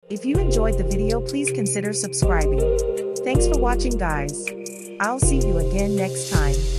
If you enjoyed the video, please consider subscribing. Thanks for watching, guys. I'll see you again next time.